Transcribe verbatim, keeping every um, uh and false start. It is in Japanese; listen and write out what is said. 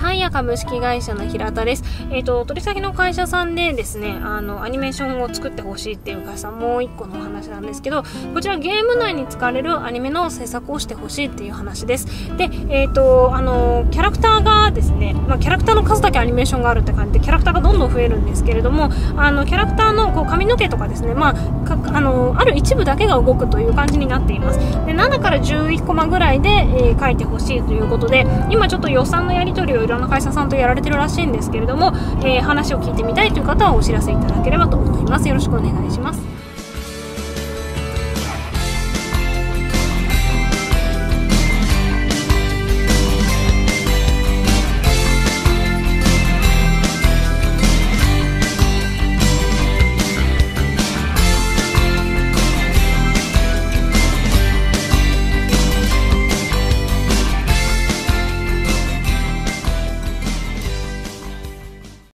はや株式会社の平田です。えっと、取り先の会社さんでですね、あの、アニメーションを作ってほしいっていう会社さん、もう一個のお話なんですけど、こちらゲーム内に使われるアニメの制作をしてほしいっていう話です。で、えっと、あの、キャラクターがですね、まあ、キャラクターの数だけアニメーションがあるって感じで、キャラクターがどんどん増えるんですけれども、あの、キャラクターのこう髪の毛とかですね、まあ、かあの、ある一部だけが動くという感じになっています。で、ななからじゅういちコマぐらいで、えー、書いてほしいということで、今ちょっと予算のやり取りをいろんな会社さんとやられてるらしいんですけれども、えー、話を聞いてみたいという方はお知らせいただければと思います。よろしくお願いします。